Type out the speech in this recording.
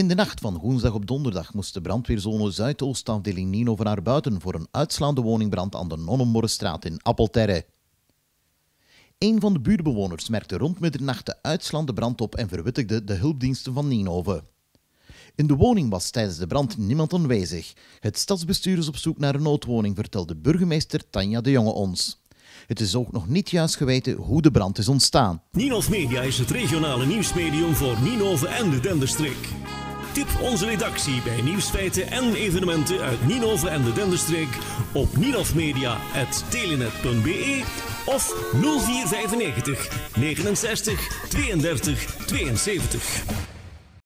In de nacht van woensdag op donderdag moest de brandweerzone Zuidoostafdeling Ninove naar buiten voor een uitslaande woningbrand aan de Nonnenmorrestraat in Appelterre. Een van de buurtbewoners merkte rond middernacht de uitslaande brand op en verwittigde de hulpdiensten van Ninove. In de woning was tijdens de brand niemand aanwezig. Het stadsbestuur is op zoek naar een noodwoning, vertelde burgemeester Tanja de Jonge ons. Het is ook nog niet juist geweten hoe de brand is ontstaan. Ninove Media is het regionale nieuwsmedium voor Ninove en de Denderstreek. Tip onze redactie bij nieuwsfeiten en evenementen uit Ninove en de Denderstreek op ninovmedia@telenet.be of 0495 69 32 72.